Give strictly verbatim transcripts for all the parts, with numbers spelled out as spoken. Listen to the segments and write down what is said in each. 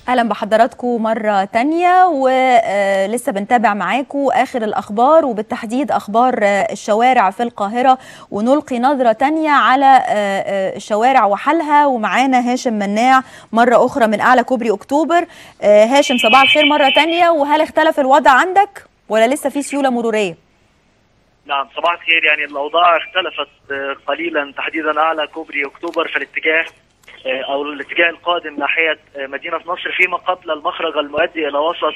اهلا بحضراتكم مره تانية، ولسه بنتابع معاكم اخر الاخبار وبالتحديد اخبار الشوارع في القاهره، ونلقي نظره تانية على الشوارع وحالها. ومعانا هاشم مناع مره اخرى من اعلى كوبري اكتوبر. هاشم صباح الخير مره تانية، وهل اختلف الوضع عندك ولا لسه في سيوله مروريه؟ نعم صباح الخير. يعني الاوضاع اختلفت قليلا، تحديدا اعلى كوبري اكتوبر في الاتجاه او الاتجاه القادم ناحيه مدينه نصر، فيما قبل المخرج المؤدي الى وسط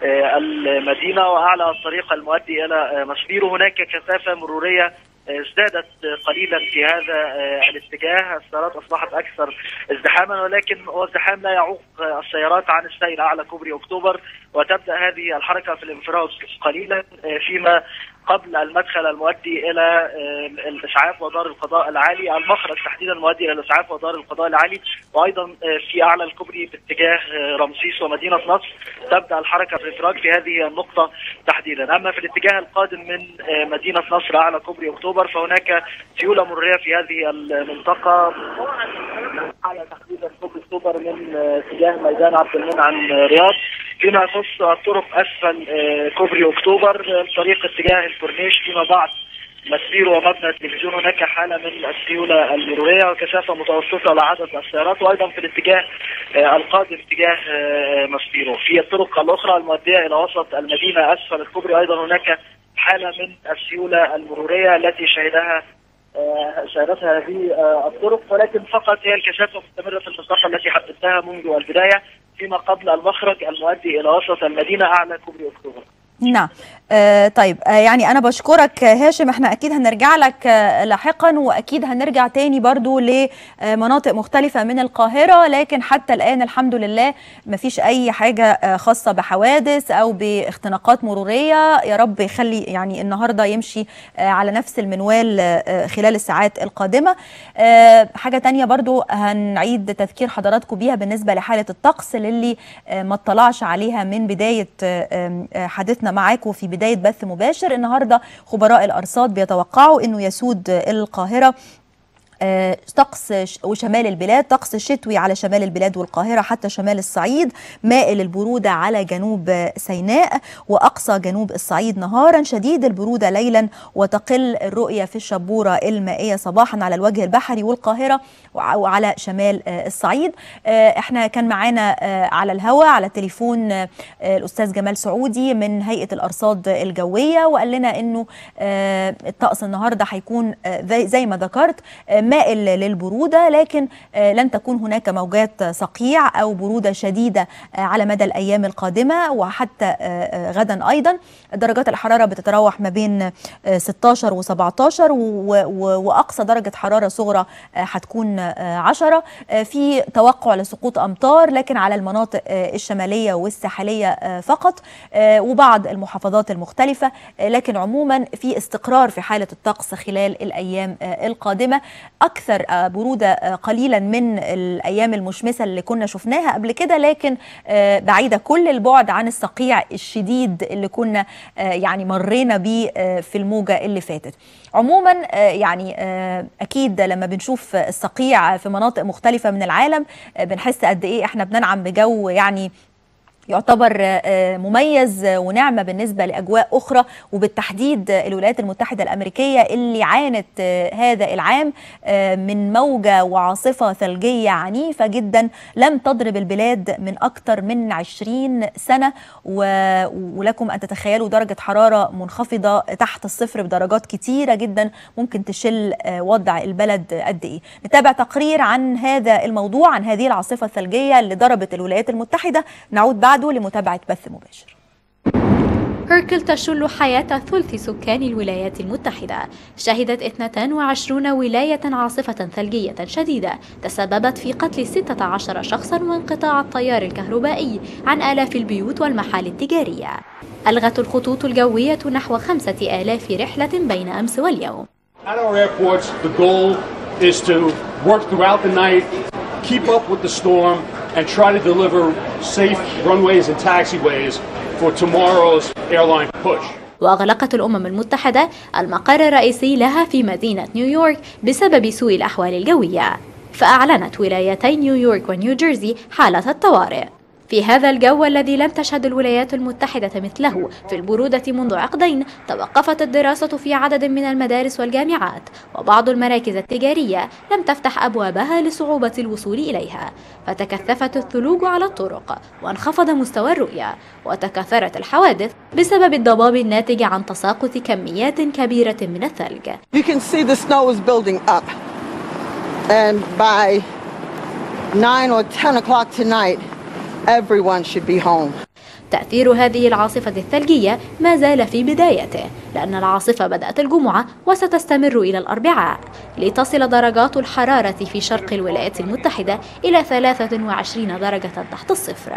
المدينه واعلى الطريق المؤدي الى مشبيرو هناك كثافه مروريه ازدادت قليلا في هذا الاتجاه. السيارات اصبحت اكثر ازدحاما، ولكن هو ازدحام لا يعوق السيارات عن السير اعلى كوبري اكتوبر، وتبدا هذه الحركه في الانفراد قليلا فيما قبل المدخل المؤدي الى الاسعاف ودار القضاء العالي، المخرج تحديدا المؤدي الى الاسعاف ودار القضاء العالي، وايضا في اعلى الكوبري باتجاه رمسيس ومدينه نصر تبدا الحركه في الانفراد في هذه النقطه تحديدا. اما في الاتجاه القادم من مدينه نصر اعلى كوبري اكتوبر فهناك سيوله مروريه في هذه المنطقه على تحديدا كوبري اكتوبر من اتجاه ميدان عبد المنعم رياض. فيما يخص الطرق اسفل كوبري اكتوبر طريق اتجاه الكورنيش فيما بعد مسبيرو ومبنى التلفزيون هناك حاله من السيوله المروريه وكثافه متوسطه لعدد السيارات، وايضا في الاتجاه القادم اتجاه مسبيرو. في الطرق الاخرى المؤديه الى وسط المدينه اسفل الكوبري ايضا هناك حاله من السيوله المروريه التي شهدها شهدتها هذه الطرق، ولكن فقط هي الكثافه مستمره في المنطقه التي حددتها منذ البدايه فيما قبل المخرج المؤدي الى وسط المدينه اعلى كوبري اكتوبر. نعم. آه طيب، آه يعني أنا بشكرك هاشم. احنا أكيد هنرجع لك آه لاحقا، وأكيد هنرجع تاني برضو لمناطق مختلفة من القاهرة، لكن حتى الآن الحمد لله مفيش أي حاجة آه خاصة بحوادث أو باختناقات مرورية. يا رب يخلي يعني النهاردة يمشي آه على نفس المنوال آه خلال الساعات القادمة. آه حاجة تانية برضو هنعيد تذكير حضراتكم بيها بالنسبة لحالة الطقس للي آه ما اطلعش عليها من بداية آه آه حديثنا معاكم في بداية بث مباشر. النهاردة خبراء الأرصاد بيتوقعوا أنه يسود القاهرة طقس وشمال البلاد، طقس شتوي على شمال البلاد والقاهرة حتى شمال الصعيد، مائل البرودة على جنوب سيناء وأقصى جنوب الصعيد نهارا، شديد البرودة ليلا، وتقل الرؤية في الشبورة المائية صباحا على الوجه البحري والقاهرة وعلى شمال الصعيد. احنا كان معانا على الهواء على التليفون الأستاذ جمال سعودي من هيئة الأرصاد الجوية، وقال لنا أنه الطقس النهاردة هيكون زي ما ذكرت مائل للبرودة، لكن لن تكون هناك موجات صقيع أو برودة شديدة على مدى الأيام القادمة وحتى غدا. أيضا درجات الحرارة بتتراوح ما بين ستة عشر و سبعة عشر، وأقصى درجة حرارة صغرى هتكون عشرة. في توقع لسقوط أمطار لكن على المناطق الشمالية والساحلية فقط وبعض المحافظات المختلفة، لكن عموما في استقرار في حالة الطقس خلال الأيام القادمة. أكثر برودة قليلا من الأيام المشمسة اللي كنا شفناها قبل كده، لكن بعيدة كل البعد عن الصقيع الشديد اللي كنا يعني مرينا بيه في الموجة اللي فاتت. عموما يعني أكيد لما بنشوف الصقيع في مناطق مختلفة من العالم بنحس قد إيه إحنا بننعم بجو يعني يعتبر مميز ونعمة بالنسبة لأجواء أخرى، وبالتحديد الولايات المتحدة الأمريكية اللي عانت هذا العام من موجة وعاصفة ثلجية عنيفة جدا لم تضرب البلاد من أكثر من عشرين سنة، ولكم أن تتخيلوا درجة حرارة منخفضة تحت الصفر بدرجات كتيرة جدا ممكن تشل وضع البلد قد إيه. نتابع تقرير عن هذا الموضوع، عن هذه العاصفة الثلجية اللي ضربت الولايات المتحدة. نعود بعد لمتابعة بث مباشر. هيركل تشل حياة ثلث سكان الولايات المتحدة. شهدت اثنتا وعشرين ولاية عاصفة ثلجية شديدة تسببت في قتل ستة عشر شخصا وانقطاع التيار الكهربائي عن آلاف البيوت والمحال التجارية. ألغت الخطوط الجوية نحو خمسة آلاف رحلة بين أمس واليوم. At our airports, the goal is to work throughout the night, keep up with the storm, and try to deliver safe runways and taxiways for tomorrow's airline push. وأغلقت الأمم المتحدة المقر الرئيسي لها في مدينة نيويورك بسبب سوء الأحوال الجوية، فأعلنت ولايتي نيويورك ونيوجيرسي حالة الطوارئ. في هذا الجو الذي لم تشهد الولايات المتحدة مثله في البرودة منذ عقدين، توقفت الدراسة في عدد من المدارس والجامعات، وبعض المراكز التجارية لم تفتح أبوابها لصعوبة الوصول إليها، فتكثفت الثلوج على الطرق وانخفض مستوى الرؤية، وتكاثرت الحوادث بسبب الضباب الناتج عن تساقط كميات كبيرة من الثلج. You can see the snow is building up, and by nine or ten o'clock tonight, everyone should be home. تأثير هذه العاصفة الثلجية ما زال في بدايته، لأن العاصفة بدأت الجمعة وستستمر إلى الأربعاء، لتصل درجات الحرارة في شرق الولايات المتحدة إلى ثلاثة وعشرين درجة تحت الصفر.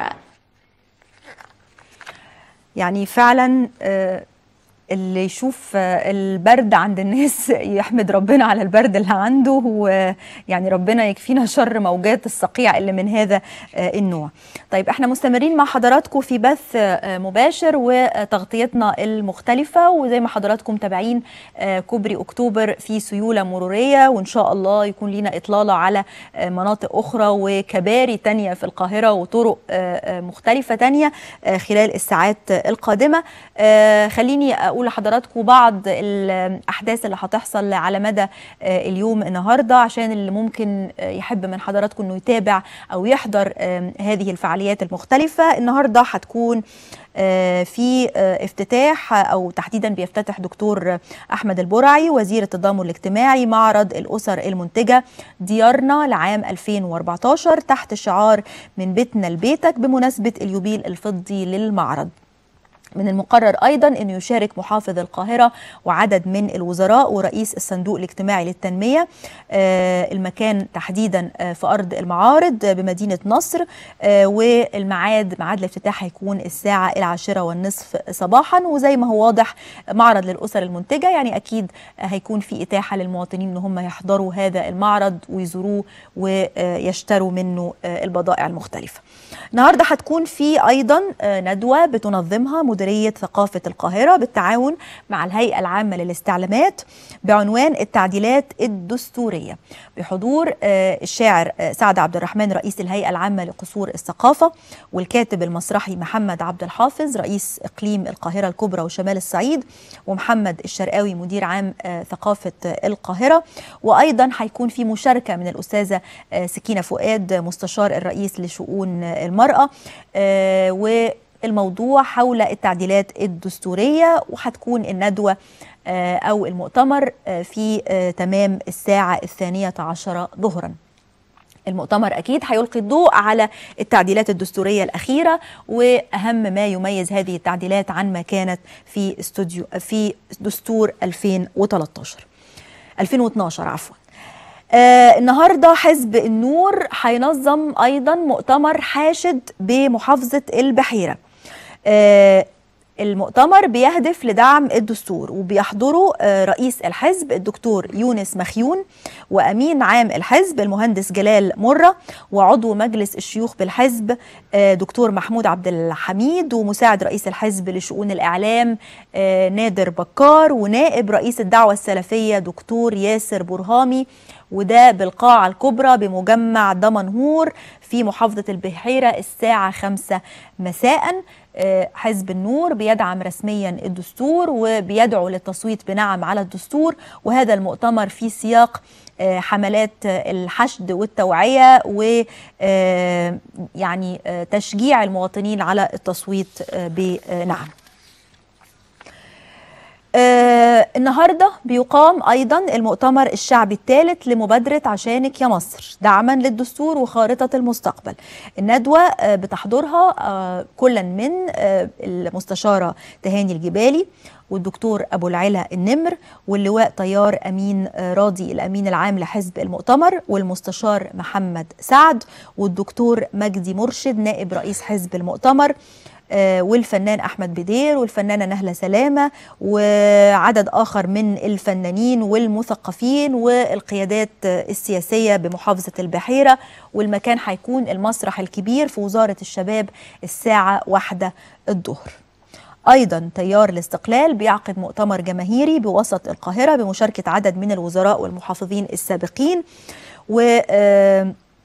يعني فعلا اللي يشوف البرد عند الناس يحمد ربنا على البرد اللي عنده، ويعني ربنا يكفينا شر موجات الصقيع اللي من هذا النوع. طيب احنا مستمرين مع حضراتكم في بث مباشر وتغطيتنا المختلفة، وزي ما حضراتكم متابعين كوبري أكتوبر في سيولة مرورية، وإن شاء الله يكون لنا إطلالة على مناطق أخرى وكباري تانية في القاهرة وطرق مختلفة تانية خلال الساعات القادمة. خليني أقول لحضراتكم بعض الأحداث اللي هتحصل على مدى اليوم النهاردة، عشان اللي ممكن يحب من حضراتكم أنه يتابع أو يحضر هذه الفعاليات المختلفة. النهاردة هتكون في افتتاح، أو تحديدا بيفتتح دكتور أحمد البرعي وزير التضامن الاجتماعي معرض الأسر المنتجة ديارنا لعام ألفين وأربعتاشر تحت شعار من بيتنا لبيتك بمناسبة اليوبيل الفضي للمعرض. من المقرر أيضا أن يشارك محافظ القاهرة وعدد من الوزراء ورئيس الصندوق الاجتماعي للتنمية. المكان تحديدا في أرض المعارض بمدينة نصر، والميعاد ميعاد الافتتاح هيكون الساعة العاشرة والنصف صباحا. وزي ما هو واضح معرض للأسر المنتجة، يعني أكيد هيكون في إتاحة للمواطنين أن هم يحضروا هذا المعرض ويزوروه ويشتروا منه البضائع المختلفة. النهاردة هتكون في أيضا ندوة بتنظمها مديرية ثقافة القاهرة بالتعاون مع الهيئة العامة للاستعلامات بعنوان التعديلات الدستورية، بحضور الشاعر سعد عبد الرحمن رئيس الهيئة العامة لقصور الثقافة، والكاتب المسرحي محمد عبد الحافظ رئيس إقليم القاهرة الكبرى وشمال الصعيد، ومحمد الشرقاوي مدير عام ثقافة القاهرة. وأيضا هيكون في مشاركة من الأستاذة سكينة فؤاد مستشار الرئيس لشؤون المرأة، و الموضوع حول التعديلات الدستورية. وهتكون الندوة أو المؤتمر في تمام الساعة الثانية عشرة ظهرا. المؤتمر أكيد هيلقي الضوء على التعديلات الدستورية الأخيرة وأهم ما يميز هذه التعديلات عن ما كانت في استوديو في دستور ألفين وتلتاشر ألفين واثناشر عفوا. آه النهارده حزب النور هينظم أيضا مؤتمر حاشد بمحافظة البحيرة. آه المؤتمر بيهدف لدعم الدستور، وبيحضره آه رئيس الحزب الدكتور يونس مخيون، وأمين عام الحزب المهندس جلال مرة، وعضو مجلس الشيوخ بالحزب آه دكتور محمود عبد الحميد، ومساعد رئيس الحزب لشؤون الإعلام آه نادر بكار، ونائب رئيس الدعوة السلفية دكتور ياسر برهامي. وده بالقاعة الكبرى بمجمع دمنهور في محافظة البحيرة الساعة خمسة مساء. حزب النور بيدعم رسميا الدستور وبيدعو للتصويت بنعم على الدستور، وهذا المؤتمر في سياق حملات الحشد والتوعية ويعني تشجيع المواطنين على التصويت بنعم. آه النهارده بيقام ايضا المؤتمر الشعبي الثالث لمبادره عشانك يا مصر دعما للدستور وخارطه المستقبل. الندوه آه بتحضرها آه كلا من آه المستشاره تهاني الجبالي، والدكتور ابو العلا النمر، واللواء طيار امين آه راضي الامين العام لحزب المؤتمر، والمستشار محمد سعد، والدكتور مجدي مرشد نائب رئيس حزب المؤتمر، والفنان أحمد بدير، والفنانة نهلة سلامة، وعدد آخر من الفنانين والمثقفين والقيادات السياسية بمحافظة البحيرة. والمكان هيكون المسرح الكبير في وزارة الشباب الساعة واحدة الظهر. أيضا تيار الاستقلال بيعقد مؤتمر جماهيري بوسط القاهرة بمشاركة عدد من الوزراء والمحافظين السابقين، و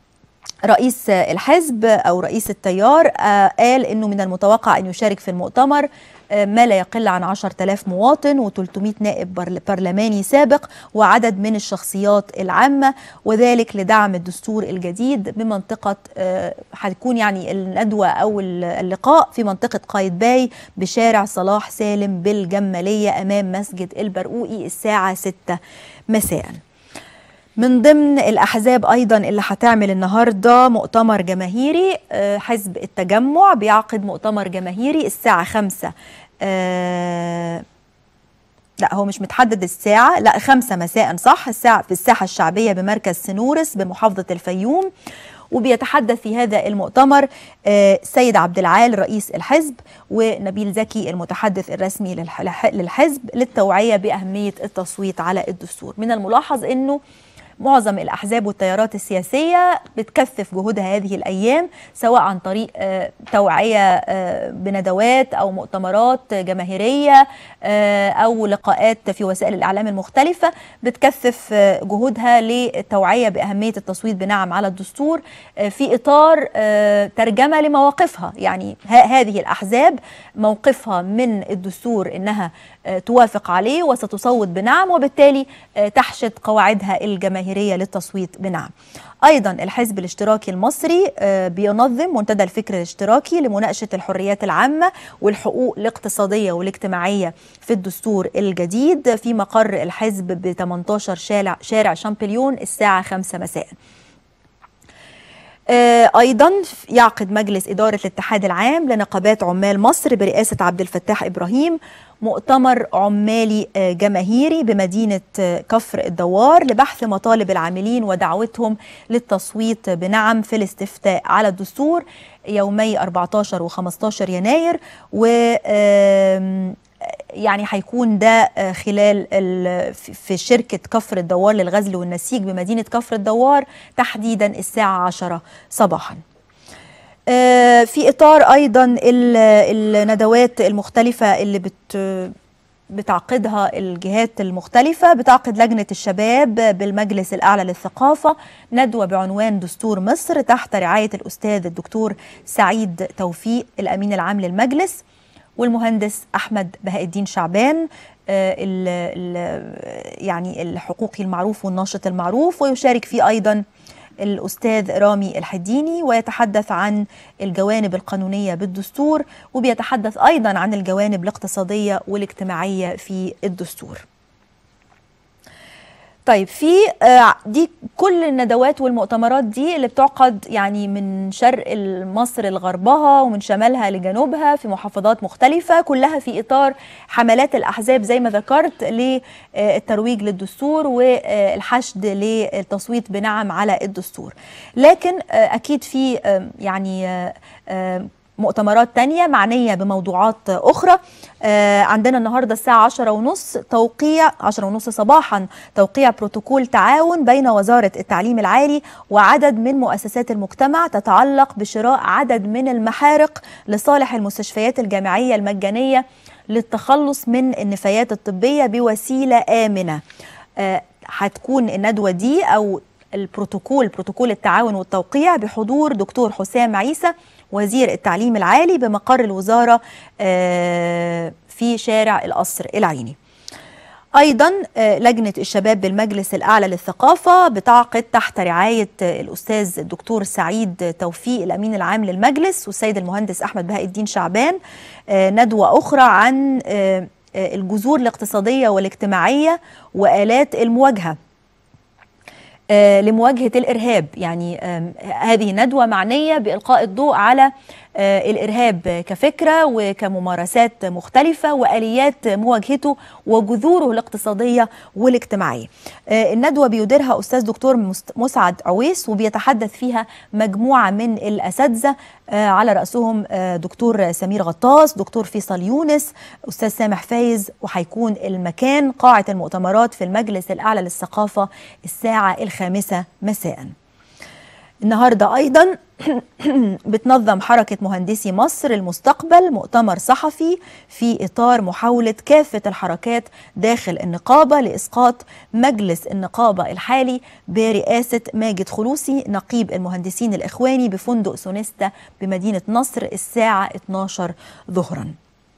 رئيس الحزب أو رئيس التيار قال أنه من المتوقع أن يشارك في المؤتمر ما لا يقل عن عشرة آلاف مواطن وثلاثمائة نائب برلماني سابق وعدد من الشخصيات العامة، وذلك لدعم الدستور الجديد بمنطقة هتكون يعني الندوة أو اللقاء في منطقة قايتباي بشارع صلاح سالم بالجمالية أمام مسجد البرقوقي الساعة ستة مساء. من ضمن الأحزاب أيضا اللي هتعمل النهاردة مؤتمر جماهيري، حزب التجمع بيعقد مؤتمر جماهيري الساعة خمسة، آه لا هو مش متحدد الساعة، لا خمسة مساء صح، الساعة في الساحة الشعبية بمركز سنورس بمحافظة الفيوم. وبيتحدث في هذا المؤتمر سيد عبد العال رئيس الحزب ونبيل زكي المتحدث الرسمي للحزب للتوعية بأهمية التصويت على الدستور. من الملاحظ أنه معظم الأحزاب والتيارات السياسية بتكثف جهودها هذه الأيام سواء عن طريق توعية بندوات أو مؤتمرات جماهيرية أو لقاءات في وسائل الإعلام المختلفة، بتكثف جهودها للتوعية بأهمية التصويت بنعم على الدستور في إطار ترجمة لمواقفها. يعني هذه الأحزاب موقفها من الدستور إنها توافق عليه وستصوت بنعم، وبالتالي تحشد قواعدها الجماهيرية للتصويت بنعم. أيضا الحزب الاشتراكي المصري بينظم منتدى الفكر الاشتراكي لمناقشة الحريات العامة والحقوق الاقتصادية والاجتماعية في الدستور الجديد في مقر الحزب ب ثمانية عشر شارع, شارع شامبليون الساعة خمسة مساء. أيضا يعقد مجلس إدارة الاتحاد العام لنقابات عمال مصر برئاسة عبد الفتاح إبراهيم مؤتمر عمالي جماهيري بمدينة كفر الدوار لبحث مطالب العاملين ودعوتهم للتصويت بنعم في الاستفتاء على الدستور يومي أربعة عشر وخمسة عشر يناير، و يعني هيكون ده خلال في شركة كفر الدوار للغزل والنسيج بمدينة كفر الدوار تحديدا الساعة عشرة صباحا. في إطار أيضا الندوات المختلفة اللي بت بتعقدها الجهات المختلفة، بتعقد لجنة الشباب بالمجلس الأعلى للثقافة ندوة بعنوان دستور مصر تحت رعاية الأستاذ الدكتور سعيد توفيق الأمين العام للمجلس والمهندس أحمد بهاء الدين شعبان ال ال يعني الحقوقي المعروف والناشط المعروف، ويشارك فيه أيضا الأستاذ رامي الحديني ويتحدث عن الجوانب القانونية بالدستور، وبيتحدث أيضا عن الجوانب الاقتصادية والاجتماعية في الدستور. طيب في دي كل الندوات والمؤتمرات دي اللي بتعقد يعني من شرق مصر لغربها ومن شمالها لجنوبها في محافظات مختلفة، كلها في إطار حملات الأحزاب زي ما ذكرت للترويج للدستور والحشد للتصويت بنعم على الدستور. لكن أكيد في يعني مؤتمرات تانية معنية بموضوعات أخرى. آه عندنا النهاردة الساعة عشرة ونص توقيع عشرة ونص صباحا توقيع بروتوكول تعاون بين وزارة التعليم العالي وعدد من مؤسسات المجتمع تتعلق بشراء عدد من المحارق لصالح المستشفيات الجامعية المجانية للتخلص من النفايات الطبية بوسيلة آمنة. آه هتكون الندوة دي أو البروتوكول بروتوكول التعاون والتوقيع بحضور دكتور حسام عيسى وزير التعليم العالي بمقر الوزارة في شارع القصر العيني. أيضا لجنة الشباب بالمجلس الأعلى للثقافة بتعقد تحت رعاية الأستاذ الدكتور سعيد توفيق الأمين العام للمجلس والسيد المهندس أحمد بهاء الدين شعبان ندوة أخرى عن الجذور الاقتصادية والاجتماعية وآلات المواجهة لمواجهة الإرهاب. يعني هذه ندوة معنية بإلقاء الضوء على الإرهاب كفكرة وكممارسات مختلفة وآليات مواجهته وجذوره الاقتصادية والاجتماعية. الندوة بيديرها أستاذ دكتور مسعد عويس وبيتحدث فيها مجموعة من الأساتذة على رأسهم دكتور سمير غطاس، دكتور فيصل يونس، أستاذ سامح فايز، وهيكون المكان قاعة المؤتمرات في المجلس الأعلى للثقافة الساعة الخامسة مساء. النهارده أيضا بتنظم حركة مهندسي مصر المستقبل مؤتمر صحفي في إطار محاولة كافة الحركات داخل النقابة لإسقاط مجلس النقابة الحالي برئاسة ماجد خلوصي نقيب المهندسين الإخواني بفندق سونيستا بمدينة نصر الساعة اثناشر ظهرا.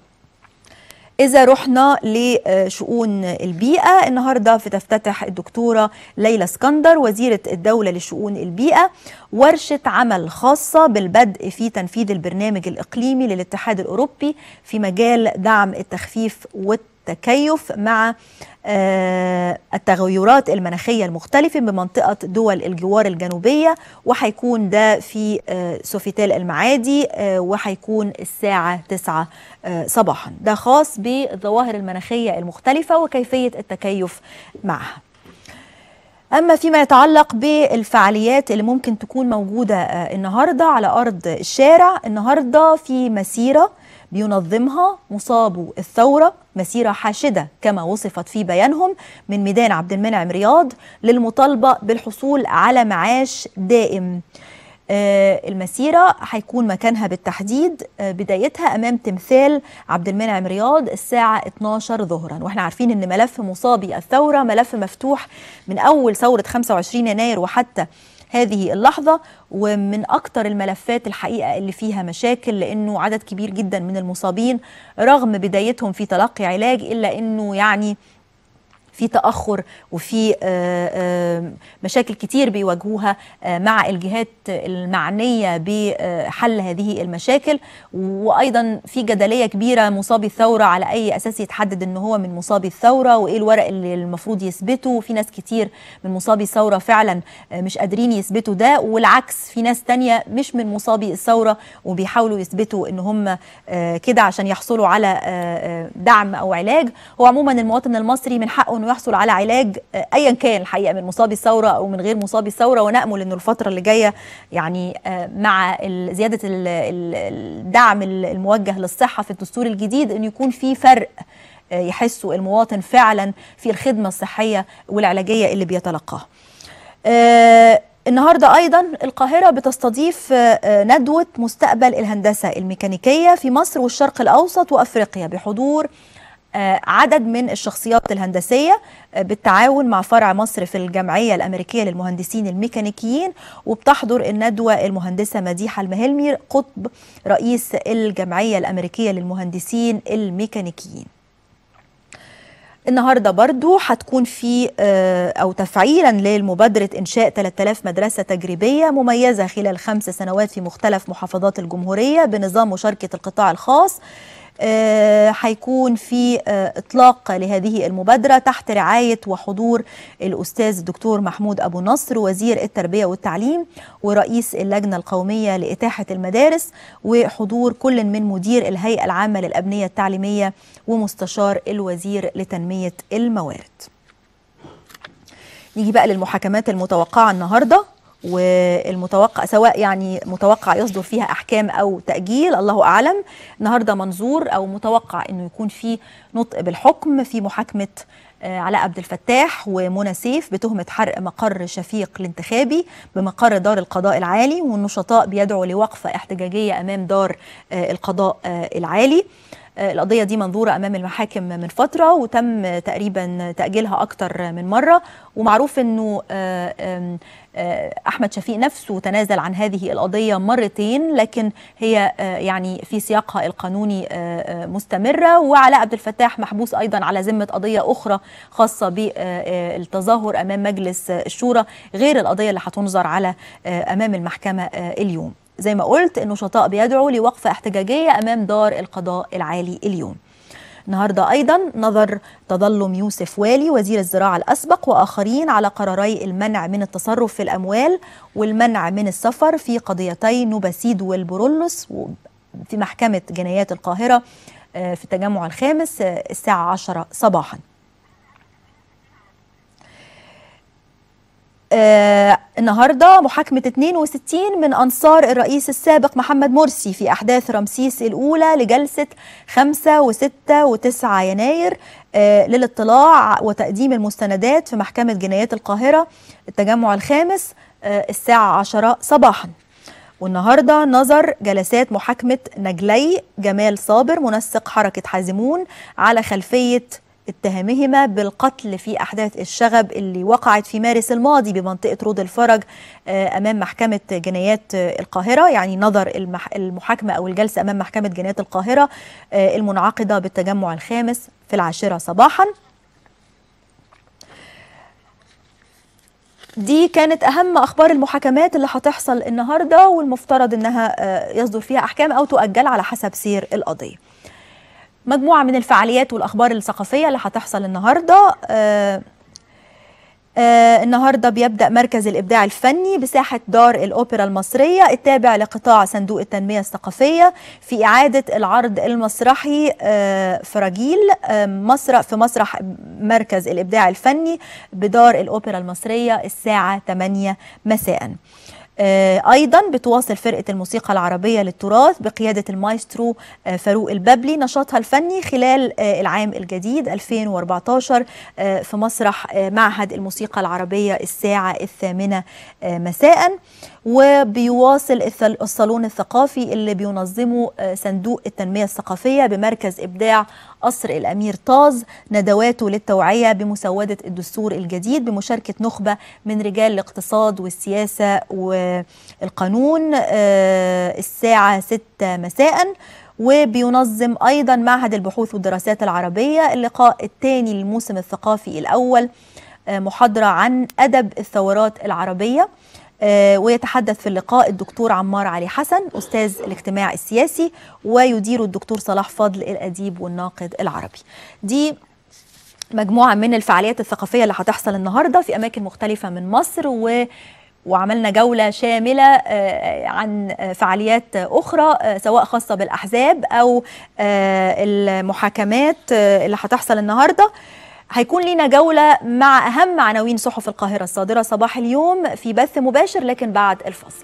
إذا رحنا لشؤون البيئة، النهاردة بتفتتح الدكتورة ليلى اسكندر وزيرة الدولة لشؤون البيئة ورشة عمل خاصة بالبدء في تنفيذ البرنامج الإقليمي للاتحاد الأوروبي في مجال دعم التخفيف والتكيف مع التغيرات المناخية المختلفة بمنطقة دول الجوار الجنوبية، وحيكون ده في سوفيتال المعادي وحيكون الساعة تسعة صباحا. ده خاص بالظواهر المناخية المختلفة وكيفية التكيف معها. أما فيما يتعلق بالفعاليات اللي ممكن تكون موجودة النهاردة على أرض الشارع، النهاردة في مسيرة بينظمها مصابو الثورة، مسيرة حاشدة كما وصفت في بيانهم من ميدان عبد المنعم رياض للمطالبة بالحصول على معاش دائم. آه المسيرة هيكون مكانها بالتحديد آه بدايتها أمام تمثال عبد المنعم رياض الساعة اثناشر ظهرا، واحنا عارفين ان ملف مصابي الثورة ملف مفتوح من أول ثورة خمسة وعشرين يناير وحتى هذه اللحظة، ومن أكتر الملفات الحقيقة اللي فيها مشاكل، لأنه عدد كبير جدا من المصابين رغم بدايتهم في تلقي علاج إلا أنه يعني في تأخر وفي مشاكل كتير بيواجهوها مع الجهات المعنية بحل هذه المشاكل، وأيضا في جدلية كبيرة مصابي الثورة على أي أساس يتحدد أنه هو من مصابي الثورة وإيه الورق اللي المفروض يثبته، وفي ناس كتير من مصابي الثورة فعلا مش قادرين يثبتوا ده، والعكس في ناس تانية مش من مصابي الثورة وبيحاولوا يثبتوا أن هم كده عشان يحصلوا على دعم أو علاج. هو عموما المواطن المصري من حقه أنه يحصل على علاج ايا كان الحقيقه من مصابي الثوره او من غير مصابي الثوره، ونامل انه الفتره اللي جايه يعني مع زياده الدعم الموجه للصحه في الدستور الجديد انه يكون في فرق يحسوا المواطن فعلا في الخدمه الصحيه والعلاجيه اللي بيتلقاها. النهارده ايضا القاهره بتستضيف ندوه مستقبل الهندسه الميكانيكيه في مصر والشرق الاوسط وافريقيا بحضور عدد من الشخصيات الهندسية بالتعاون مع فرع مصر في الجمعية الأمريكية للمهندسين الميكانيكيين، وبتحضر الندوة المهندسة مديحة المهلمي قطب رئيس الجمعية الأمريكية للمهندسين الميكانيكيين. النهاردة برضو هتكون في أو تفعيلا للمبادرة إنشاء ثلاثة آلاف مدرسة تجريبية مميزة خلال خمس سنوات في مختلف محافظات الجمهورية بنظام مشاركة القطاع الخاص. هيكون آه في آه إطلاق لهذه المبادرة تحت رعاية وحضور الأستاذ الدكتور محمود أبو نصر وزير التربية والتعليم ورئيس اللجنة القومية لإتاحة المدارس، وحضور كل من مدير الهيئة العامة للأبنية التعليمية ومستشار الوزير لتنمية الموارد. نيجي بقى للمحاكمات المتوقعة النهاردة والمتوقع سواء يعني متوقع يصدر فيها أحكام أو تأجيل الله أعلم. النهاردة منظور أو متوقع أنه يكون في نطق بالحكم في محاكمة علاء عبد الفتاح ومنى سيف بتهمة حرق مقر شفيق الانتخابي بمقر دار القضاء العالي، والنشطاء بيدعوا لوقفة احتجاجية أمام دار القضاء العالي. القضية دي منظورة أمام المحاكم من فترة وتم تقريبا تأجيلها أكتر من مرة، ومعروف أنه أحمد شفيق نفسه تنازل عن هذه القضية مرتين، لكن هي يعني في سياقها القانوني مستمرة، وعلاء عبد الفتاح محبوس أيضا على ذمة قضية أخرى خاصة بالتظاهر أمام مجلس الشورى غير القضية اللي هتنظر على أمام المحكمة اليوم. زي ما قلت النشطاء بيدعوا لوقفة احتجاجية أمام دار القضاء العالي اليوم. النهاردة أيضا نظر تظلم يوسف والي وزير الزراعة الأسبق وآخرين على قراري المنع من التصرف في الأموال والمنع من السفر في قضيتي نوباسيد والبرولوس في محكمة جنايات القاهرة في التجمع الخامس الساعة عشرة صباحا. آه النهارده محاكمة اثنين وستين من أنصار الرئيس السابق محمد مرسي في أحداث رمسيس الأولى لجلسة خمسة وستة وتسعة يناير آه للاطلاع وتقديم المستندات في محكمة جنايات القاهرة التجمع الخامس الساعة عشرة صباحا. والنهارده نظر جلسات محاكمة نجلي جمال صابر منسق حركة حازمون على خلفية اتهامهما بالقتل في أحداث الشغب اللي وقعت في مارس الماضي بمنطقة رود الفرج أمام محكمة جنايات القاهرة. يعني نظر المحاكمة أو الجلسة أمام محكمة جنايات القاهرة المنعقدة بالتجمع الخامس في العاشرة صباحا. دي كانت أهم أخبار المحاكمات اللي هتحصل النهاردة، والمفترض أنها يصدر فيها أحكام أو تؤجل على حسب سير القضية. مجموعة من الفعاليات والأخبار الثقافية اللي هتحصل النهاردة. آه آه النهاردة بيبدأ مركز الإبداع الفني بساحة دار الأوبرا المصرية التابع لقطاع صندوق التنمية الثقافية في إعادة العرض المسرحي آه فراجيل آه مسرح في مسرح مركز الإبداع الفني بدار الأوبرا المصرية الساعة ثمانية مساء. أيضا بتواصل فرقة الموسيقى العربية للتراث بقيادة المايسترو فاروق البابلي نشاطها الفني خلال العام الجديد ألفين وأربعة عشر في مسرح معهد الموسيقى العربية الساعة الثامنة مساء. وبيواصل الصالون الثقافي اللي بينظمه صندوق التنمية الثقافية بمركز إبداع قصر الأمير طاز ندواته للتوعية بمسودة الدستور الجديد بمشاركة نخبة من رجال الاقتصاد والسياسة والقانون الساعة ستة مساء. وبينظم أيضا معهد البحوث والدراسات العربية اللقاء الثاني للموسم الثقافي الأول محاضرة عن أدب الثورات العربية. ويتحدث في اللقاء الدكتور عمار علي حسن أستاذ الاجتماع السياسي ويدير الدكتور صلاح فضل الأديب والناقد العربي. دي مجموعة من الفعاليات الثقافية اللي هتحصل النهاردة في أماكن مختلفة من مصر، و وعملنا جولة شاملة عن فعاليات أخرى سواء خاصة بالأحزاب أو المحاكمات اللي هتحصل النهاردة. هيكون لينا جولة مع أهم عناوين صحف القاهرة الصادرة صباح اليوم في بث مباشر لكن بعد الفصل.